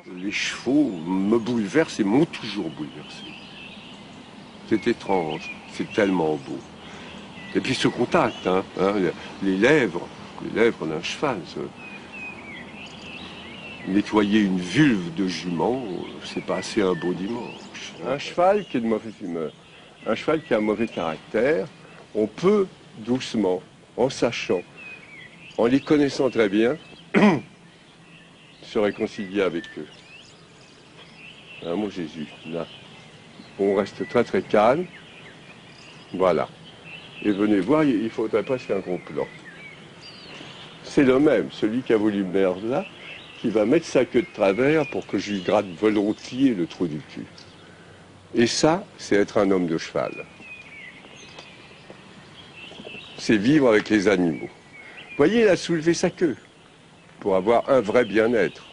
Les chevaux me bouleversent et m'ont toujours bouleversé. C'est étrange, c'est tellement beau. Et puis ce contact, les lèvres d'un cheval. Nettoyer une vulve de jument, c'est passer un beau dimanche. Un cheval qui est de mauvaise humeur, un cheval qui a un mauvais caractère, on peut doucement, en sachant, en les connaissant très bien, se réconcilier avec eux. Hein, mon Jésus, là, on reste très très calme, voilà. Et venez voir, il ne faudrait pas faire un gros plan. C'est le même, celui qui a voulu me merdre là, qui va mettre sa queue de travers pour que je lui gratte volontiers le trou du cul. Et ça, c'est être un homme de cheval. C'est vivre avec les animaux. Vous voyez, il a soulevé sa queue pour avoir un vrai bien-être.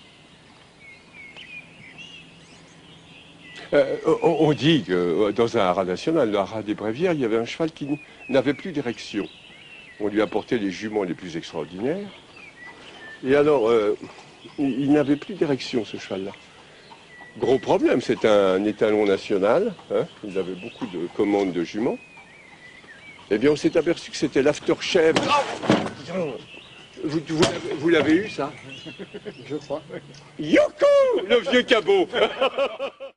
On dit que dans un haras national, le haras des Bréviaires, il y avait un cheval qui n'avait plus d'érection. On lui apportait les juments les plus extraordinaires. Et alors, il n'avait plus d'érection, ce cheval-là. Gros problème, c'est un étalon national. Hein, il avait beaucoup de commandes de juments. Eh bien, on s'est aperçu que c'était l'aftershave. Vous l'avez eu, ça? Je crois. Youhou, le vieux cabot.